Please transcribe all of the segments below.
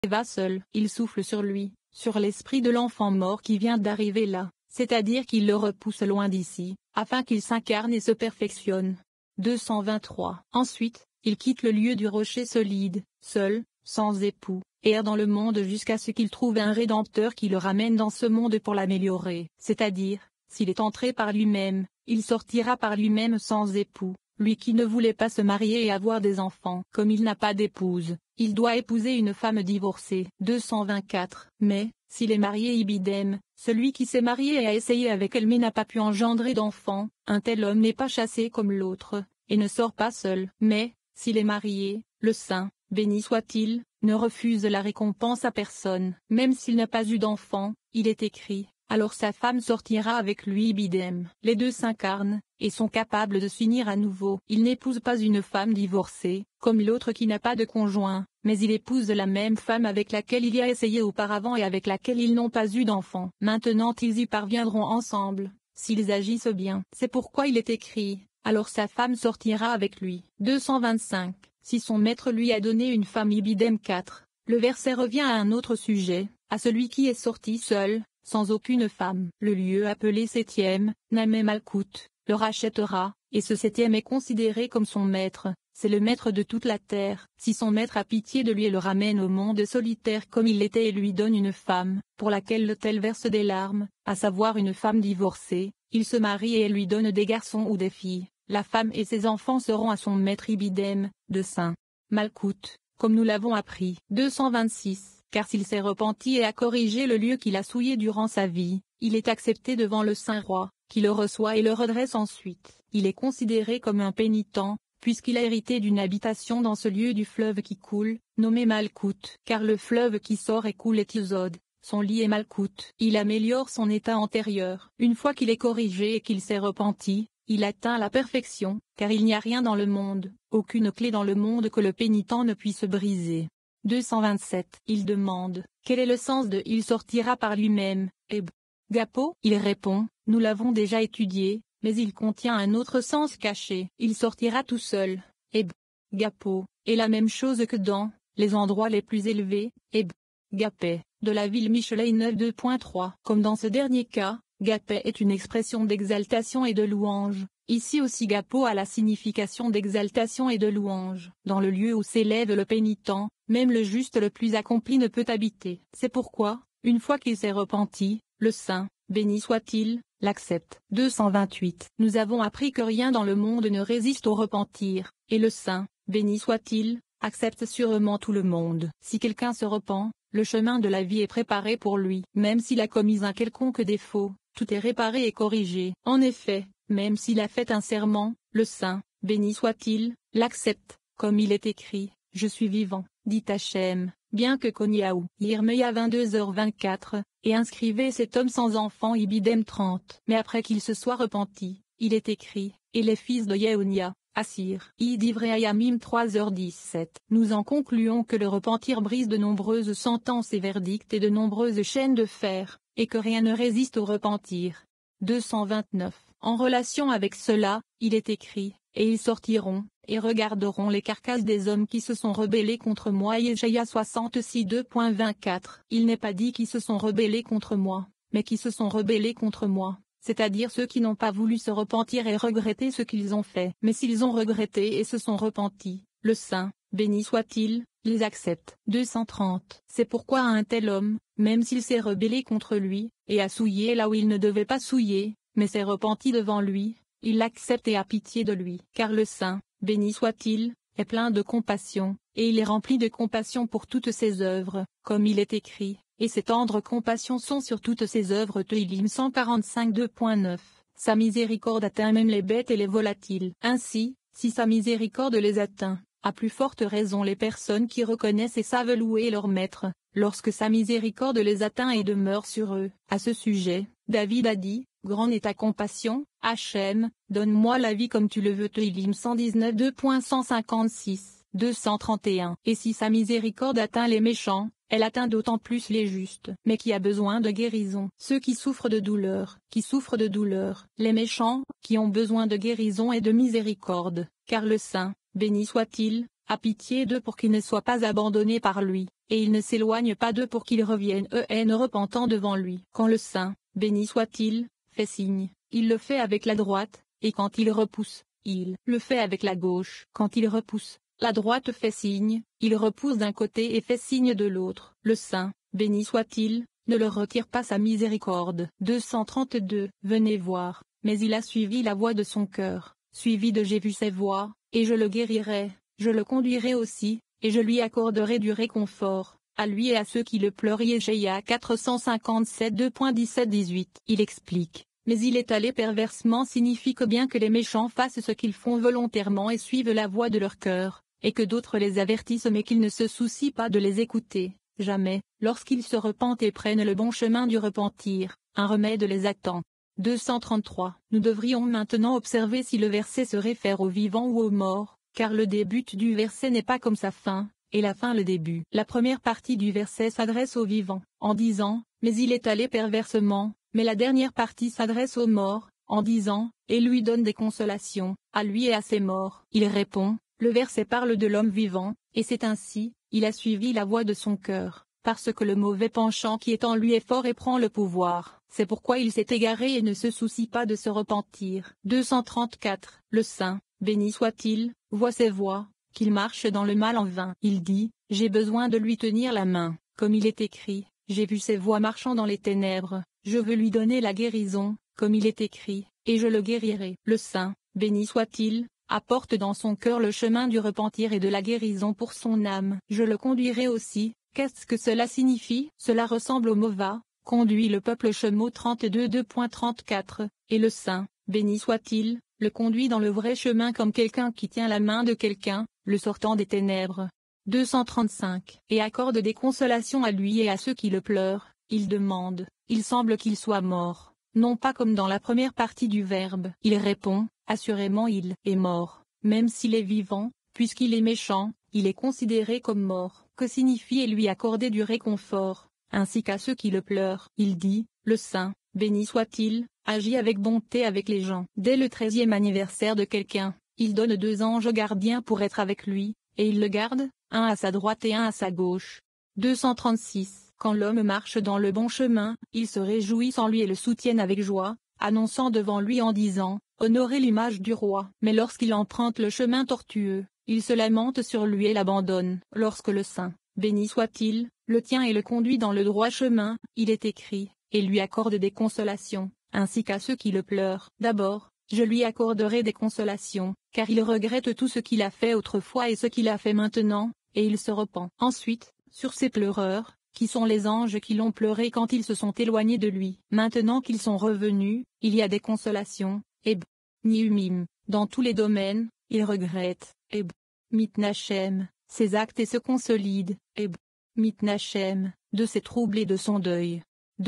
va seul. Il souffle sur lui, sur l'esprit de l'enfant mort qui vient d'arriver là, c'est-à-dire qu'il le repousse loin d'ici, afin qu'il s'incarne et se perfectionne. 223. Ensuite, il quitte le lieu du rocher solide, seul, sans époux, et erre dans le monde jusqu'à ce qu'il trouve un Rédempteur qui le ramène dans ce monde pour l'améliorer. C'est-à-dire, s'il est entré par lui-même, il sortira par lui-même sans époux. Lui qui ne voulait pas se marier et avoir des enfants. Comme il n'a pas d'épouse, il doit épouser une femme divorcée. 224. Mais, s'il est marié ibidem, celui qui s'est marié et a essayé avec elle mais n'a pas pu engendrer d'enfant, un tel homme n'est pas chassé comme l'autre, et ne sort pas seul. Mais, s'il est marié, le saint, béni soit-il, ne refuse la récompense à personne. Même s'il n'a pas eu d'enfant, il est écrit, alors sa femme sortira avec lui ibidem. Les deux s'incarnent, et sont capables de s'unir à nouveau. Il n'épouse pas une femme divorcée, comme l'autre qui n'a pas de conjoint, mais il épouse la même femme avec laquelle il y a essayé auparavant et avec laquelle ils n'ont pas eu d'enfant. Maintenant ils y parviendront ensemble, s'ils agissent bien. C'est pourquoi il est écrit, alors sa femme sortira avec lui. 225. Si son maître lui a donné une femme ibidem 4, le verset revient à un autre sujet, à celui qui est sorti seul, sans aucune femme. Le lieu appelé septième, Namé Malkout, le rachètera, et ce septième est considéré comme son maître, c'est le maître de toute la terre. Si son maître a pitié de lui et le ramène au monde solitaire comme il l'était et lui donne une femme, pour laquelle l'autel verse des larmes, à savoir une femme divorcée, il se marie et elle lui donne des garçons ou des filles, la femme et ses enfants seront à son maître ibidem, de Saint Malkout, comme nous l'avons appris. 226. Car s'il s'est repenti et a corrigé le lieu qu'il a souillé durant sa vie, il est accepté devant le Saint-Roi, qui le reçoit et le redresse ensuite. Il est considéré comme un pénitent, puisqu'il a hérité d'une habitation dans ce lieu du fleuve qui coule, nommé Malkout. Car le fleuve qui sort et coule est Isod, son lit est Malkout. Il améliore son état antérieur. Une fois qu'il est corrigé et qu'il s'est repenti, il atteint la perfection, car il n'y a rien dans le monde, aucune clé dans le monde que le pénitent ne puisse briser. 227. Il demande, quel est le sens de « il sortira par lui-même » et Gapo. Il répond, nous l'avons déjà étudié, mais il contient un autre sens caché. Il sortira tout seul, et Gapo, est la même chose que dans les endroits les plus élevés, et Gapé, de la ville Michelet 9 2.3. Comme dans ce dernier cas, Gapé est une expression d'exaltation et de louange. Ici aussi Gapo a la signification d'exaltation et de louange. Dans le lieu où s'élève le pénitent, même le juste le plus accompli ne peut habiter. C'est pourquoi, une fois qu'il s'est repenti, le saint, béni soit-il, l'accepte. 228. Nous avons appris que rien dans le monde ne résiste au repentir, et le saint, béni soit-il, accepte sûrement tout le monde. Si quelqu'un se repent, le chemin de la vie est préparé pour lui. Même s'il a commis un quelconque défaut, tout est réparé et corrigé. En effet, même s'il a fait un serment, le saint, béni soit-il, l'accepte, comme il est écrit, je suis vivant, dit Hachem, bien que Koniaou. Yirmeya 22h24, et inscrivez cet homme sans enfant ibidem 30. Mais après qu'il se soit repenti, il est écrit, et les fils de Yehunia, Assir. Idivreayamim 3h17. Nous en concluons que le repentir brise de nombreuses sentences et verdicts et de nombreuses chaînes de fer, et que rien ne résiste au repentir. 229. En relation avec cela, il est écrit, et ils sortiront, et regarderont les carcasses des hommes qui se sont rebellés contre moi. Yeshaïa 66 2.24. Il n'est pas dit qui se sont rebellés contre moi, mais qui se sont rebellés contre moi, c'est-à-dire ceux qui n'ont pas voulu se repentir et regretter ce qu'ils ont fait. Mais s'ils ont regretté et se sont repentis, le saint, béni soit-il, les accepte. 230. C'est pourquoi un tel homme, même s'il s'est rebellé contre lui, et a souillé là où il ne devait pas souiller, mais s'est repenti devant lui, il l'accepte et a pitié de lui. Car le saint, béni soit-il, est plein de compassion, et il est rempli de compassion pour toutes ses œuvres, comme il est écrit, et ses tendres compassions sont sur toutes ses œuvres. Tehillim 145 2.9. Sa miséricorde atteint même les bêtes et les volatiles. Ainsi, si sa miséricorde les atteint, à plus forte raison les personnes qui reconnaissent et savent louer leur maître, lorsque sa miséricorde les atteint et demeure sur eux. À ce sujet, David a dit, grande est ta compassion, Hachem, donne-moi la vie comme tu le veux. Tehillim 119 2.156, 231. Et si sa miséricorde atteint les méchants, elle atteint d'autant plus les justes. Mais qui a besoin de guérison? Ceux qui souffrent de douleur, les méchants, qui ont besoin de guérison et de miséricorde, car le saint, béni soit-il, a pitié d'eux pour qu'ils ne soient pas abandonnés par lui. et il ne s'éloigne pas d'eux pour qu'ils reviennent repentant devant lui. Quand le saint, béni soit-il, fait signe, il le fait avec la droite, et quand il repousse, il le fait avec la gauche. Quand il repousse, la droite fait signe, il repousse d'un côté et fait signe de l'autre. Le saint, béni soit-il, ne leur retire pas sa miséricorde. 232. Venez voir, mais il a suivi la voix de son cœur, suivi de j'ai vu ses voix, et je le guérirai, je le conduirai aussi, et je lui accorderai du réconfort, à lui et à ceux qui le pleurent. Yeshaïa 457 2.17-18. Il explique, mais il est allé perversement signifie que bien que les méchants fassent ce qu'ils font volontairement et suivent la voix de leur cœur, et que d'autres les avertissent mais qu'ils ne se soucient pas de les écouter, jamais, lorsqu'ils se repentent et prennent le bon chemin du repentir, un remède les attend. 233. Nous devrions maintenant observer si le verset se réfère aux vivants ou aux morts, car le début du verset n'est pas comme sa fin, et la fin le début. La première partie du verset s'adresse aux vivants, en disant, mais il est allé perversement, mais la dernière partie s'adresse aux morts, en disant, et lui donne des consolations, à lui et à ses morts. Il répond, le verset parle de l'homme vivant, et c'est ainsi, il a suivi la voix de son cœur, parce que le mauvais penchant qui est en lui est fort et prend le pouvoir. C'est pourquoi il s'est égaré et ne se soucie pas de se repentir. 234. Le saint, béni soit-il, voit ses voies, qu'il marche dans le mal en vain. Il dit, j'ai besoin de lui tenir la main, comme il est écrit, j'ai vu ses voies marchant dans les ténèbres, je veux lui donner la guérison, comme il est écrit, et je le guérirai. Le saint, béni soit-il, apporte dans son cœur le chemin du repentir et de la guérison pour son âme. Je le conduirai aussi. Qu'est-ce que cela signifie? Cela ressemble au Mova, conduit le peuple Shemo 32 2.34, et le saint, béni soit-il, le conduit dans le vrai chemin comme quelqu'un qui tient la main de quelqu'un, le sortant des ténèbres. 235. Et accorde des consolations à lui et à ceux qui le pleurent, il demande, il semble qu'il soit mort, non pas comme dans la première partie du verbe. Il répond, assurément il est mort, même s'il est vivant, puisqu'il est méchant, il est considéré comme mort. Que signifie et lui accorder du réconfort, ainsi qu'à ceux qui le pleurent. Il dit, le saint, béni soit-il, agit avec bonté avec les gens. Dès le 13e anniversaire de quelqu'un, il donne 2 anges gardiens pour être avec lui, et il le garde, un à sa droite et un à sa gauche. 236. Quand l'homme marche dans le bon chemin, ils se réjouissent en lui et le soutiennent avec joie, annonçant devant lui en disant, honorez l'image du roi. Mais lorsqu'il emprunte le chemin tortueux, il se lamente sur lui et l'abandonne. Lorsque le saint, béni soit-il, le tient et le conduit dans le droit chemin, il est écrit, et lui accorde des consolations, ainsi qu'à ceux qui le pleurent. D'abord, je lui accorderai des consolations, car il regrette tout ce qu'il a fait autrefois et ce qu'il a fait maintenant, et il se repent. Ensuite, sur ces pleureurs, qui sont les anges qui l'ont pleuré quand ils se sont éloignés de lui. Maintenant qu'ils sont revenus, il y a des consolations, et Niumim, dans tous les domaines, il regrette, et Mitnachem, ses actes et se consolide, et Mitnachem, de ses troubles et de son deuil.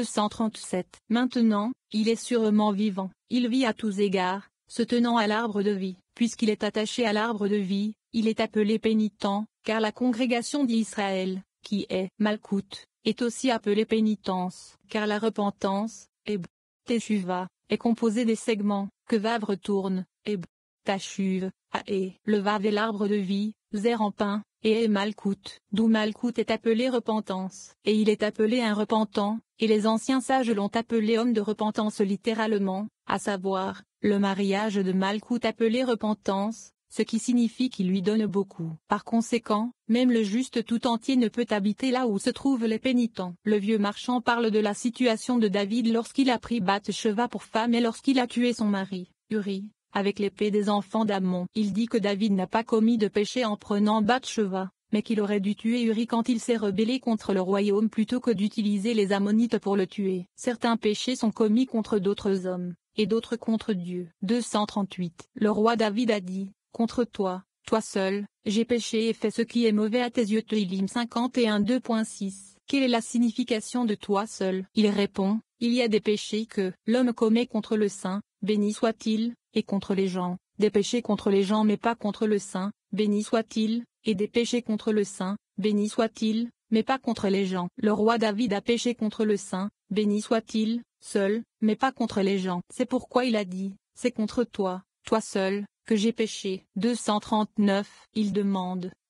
237. Maintenant, il est sûrement vivant, il vit à tous égards, se tenant à l'arbre de vie. Puisqu'il est attaché à l'arbre de vie, il est appelé pénitent, car la congrégation d'Israël, qui est Malkout, est aussi appelée pénitence, car la repentance, et Teshuva, est composée des segments, que Vav retourne, et Tashuv, et le Vav est l'arbre de vie, Zer en pain, et Malkout, d'où Malkout est appelé repentance, et il est appelé un repentant, et les anciens sages l'ont appelé homme de repentance littéralement, à savoir, le mariage de Malkout appelé repentance, ce qui signifie qu'il lui donne beaucoup. Par conséquent, même le juste tout entier ne peut habiter là où se trouvent les pénitents. Le vieux marchand parle de la situation de David lorsqu'il a pris Bath-sheba pour femme et lorsqu'il a tué son mari, Uri, avec l'épée des enfants d'Ammon. Il dit que David n'a pas commis de péché en prenant Bath-sheba, mais qu'il aurait dû tuer Uri quand il s'est rebellé contre le royaume plutôt que d'utiliser les Ammonites pour le tuer. Certains péchés sont commis contre d'autres hommes, et d'autres contre Dieu. 238. Le roi David a dit, contre toi, toi seul, j'ai péché et fait ce qui est mauvais à tes yeux. Tehillim 51 2.6. Quelle est la signification de toi seul? Il répond, il y a des péchés que l'homme commet contre le saint, béni soit-il, et contre les gens, des péchés contre les gens mais pas contre le saint, béni soit-il, et des péchés contre le saint, béni soit-il, mais pas contre les gens. Le roi David a péché contre le saint, béni soit-il, seul, mais pas contre les gens. C'est pourquoi il a dit, c'est contre toi, toi seul, que j'ai péché. 239. Il demande,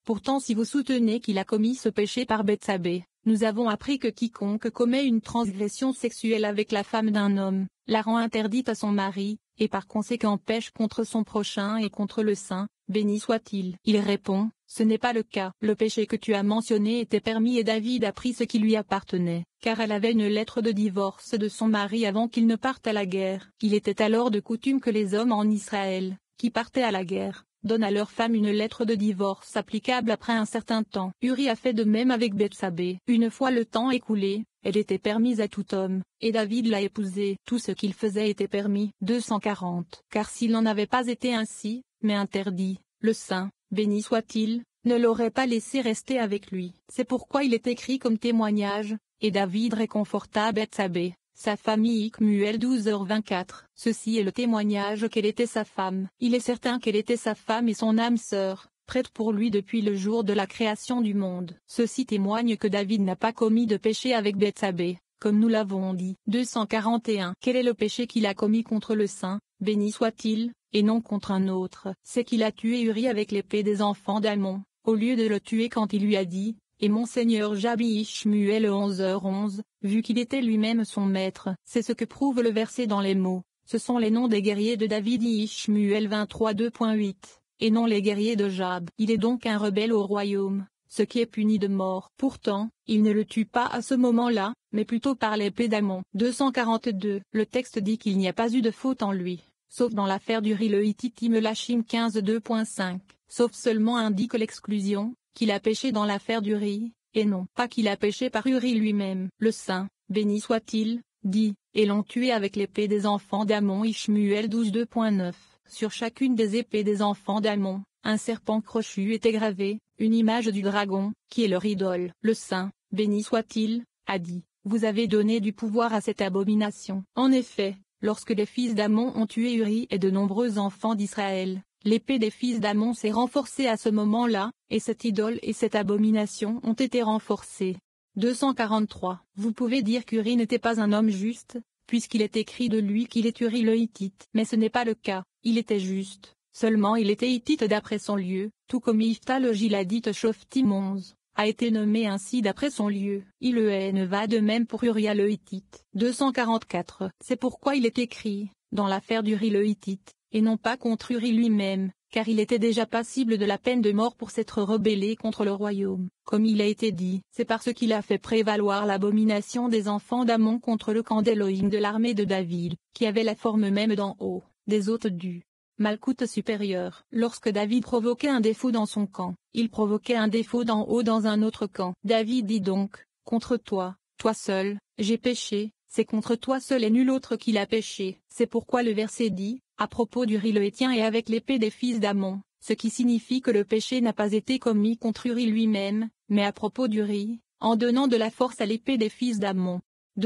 Pourtant si vous soutenez qu'il a commis ce péché par Bethsabée, nous avons appris que quiconque commet une transgression sexuelle avec la femme d'un homme, la rend interdite à son mari, et par conséquent pêche contre son prochain et contre le saint, béni soit-il. Il répond, ce n'est pas le cas. Le péché que tu as mentionné était permis et David a pris ce qui lui appartenait, car elle avait une lettre de divorce de son mari avant qu'il ne parte à la guerre. Il était alors de coutume que les hommes en Israël, qui partaient à la guerre, donnent à leur femme une lettre de divorce applicable après un certain temps. Uri a fait de même avec Bethsabée. Une fois le temps écoulé, elle était permise à tout homme, et David l'a épousée. Tout ce qu'il faisait était permis. 240. Car s'il n'en avait pas été ainsi, mais interdit, le saint, béni soit-il, ne l'aurait pas laissé rester avec lui. C'est pourquoi il est écrit comme témoignage, et David réconforta Bethsabée, sa famille. Samuel 12h24. Ceci est le témoignage qu'elle était sa femme. Il est certain qu'elle était sa femme et son âme sœur, prête pour lui depuis le jour de la création du monde. Ceci témoigne que David n'a pas commis de péché avec Bethsabée, comme nous l'avons dit. 241. Quel est le péché qu'il a commis contre le saint, béni soit-il, et non contre un autre? C'est qu'il a tué Uri avec l'épée des enfants d'Ammon, au lieu de le tuer quand il lui a dit, et mon seigneur Jabi Ishmuel 11h11, vu qu'il était lui-même son maître. C'est ce que prouve le verset dans les mots. Ce sont les noms des guerriers de David Ishmuel 23 2.8, et non les guerriers de Jab. Il est donc un rebelle au royaume, ce qui est puni de mort. Pourtant, il ne le tue pas à ce moment-là, mais plutôt par l'épée d'Ammon. 242. Le texte dit qu'il n'y a pas eu de faute en lui, sauf dans l'affaire d'Uri le Hittite Melachim 15 2.5, sauf seulement indique l'exclusion, qu'il a péché dans l'affaire d'Uri, et non pas qu'il a péché par Uri lui-même. Le saint, béni soit-il, dit, et l'ont tué avec l'épée des enfants d'Ammon. Ishmuel 12 2.9. Sur chacune des épées des enfants d'Ammon, un serpent crochu était gravé, une image du dragon, qui est leur idole. Le saint, béni soit-il, a dit, vous avez donné du pouvoir à cette abomination. En effet, lorsque les fils d'Ammon ont tué Uri et de nombreux enfants d'Israël, l'épée des fils d'Ammon s'est renforcée à ce moment-là, et cette idole et cette abomination ont été renforcées. 243. Vous pouvez dire qu'Uri n'était pas un homme juste, puisqu'il est écrit de lui qu'il est Uri le Hittite. Mais ce n'est pas le cas, il était juste, seulement il était Hittite d'après son lieu, tout comme Iphta le Giladite Shoftim 11, a été nommé ainsi d'après son lieu. Il ne va de même pour Uria le Hittite. 244. C'est pourquoi il est écrit, dans l'affaire d'Uri le Hittite, et non pas contre Uri lui-même, car il était déjà passible de la peine de mort pour s'être rebellé contre le royaume. Comme il a été dit, c'est parce qu'il a fait prévaloir l'abomination des enfants d'Ammon contre le camp d'Élohim de l'armée de David, qui avait la forme même d'en haut, des hôtes du Malkout supérieur. Lorsque David provoquait un défaut dans son camp, il provoquait un défaut d'en haut dans un autre camp. David dit donc, contre toi, toi seul, j'ai péché, c'est contre toi seul et nul autre qu'il a péché. C'est pourquoi le verset dit, à propos d'Uri le Héthien et avec l'épée des fils d'Ammon, ce qui signifie que le péché n'a pas été commis contre Uri lui-même, mais à propos d'Uri, en donnant de la force à l'épée des fils d'Ammon.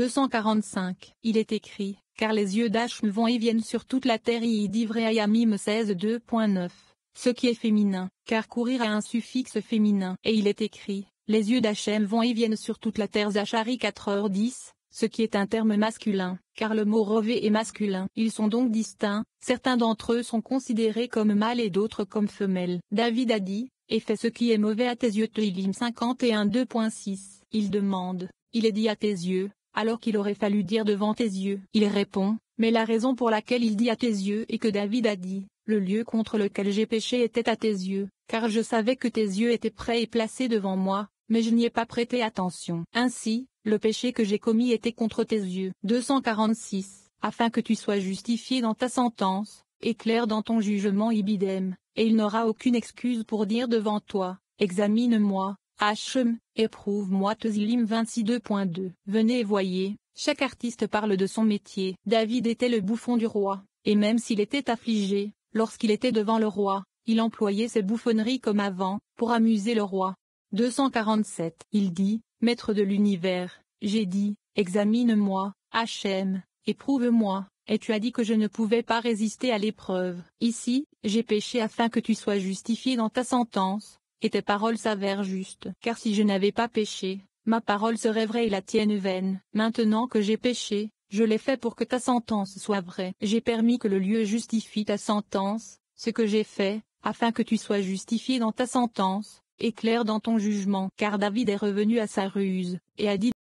245. Il est écrit, car les yeux d'Hachem vont et viennent sur toute la terre. Ivréayamim 16 2.9. Ce qui est féminin, car courir a un suffixe féminin. Et il est écrit, les yeux d'Hachem vont et viennent sur toute la terre. Zachari 4h10. Ce qui est un terme masculin, car le mot rové est masculin. Ils sont donc distincts, certains d'entre eux sont considérés comme mâles et d'autres comme femelles. David a dit, et fais ce qui est mauvais à tes yeux. Tehillim 51 2.6. Il demande, il est dit à tes yeux, alors qu'il aurait fallu dire devant tes yeux. Il répond, mais la raison pour laquelle il dit à tes yeux est que David a dit, le lieu contre lequel j'ai péché était à tes yeux, car je savais que tes yeux étaient prêts et placés devant moi, mais je n'y ai pas prêté attention. Ainsi, le péché que j'ai commis était contre tes yeux. 246. Afin que tu sois justifié dans ta sentence, et clair dans ton jugement. Ibidem, et il n'aura aucune excuse pour dire devant toi, examine-moi, Hachem, éprouve-moi. Tehillim 26 2.2. Venez et voyez, chaque artiste parle de son métier. David était le bouffon du roi, et même s'il était affligé, lorsqu'il était devant le roi, il employait ses bouffonneries comme avant, pour amuser le roi. 247. Il dit, Maître de l'univers, j'ai dit, examine-moi, Hachem, éprouve-moi, et tu as dit que je ne pouvais pas résister à l'épreuve. Ici, j'ai péché afin que tu sois justifié dans ta sentence, et tes paroles s'avèrent justes. Car si je n'avais pas péché, ma parole serait vraie et la tienne vaine. Maintenant que j'ai péché, je l'ai fait pour que ta sentence soit vraie. J'ai permis que le lieu justifie ta sentence, ce que j'ai fait, afin que tu sois justifié dans ta sentence, éclair dans ton jugement. Car David est revenu à sa ruse, et a dit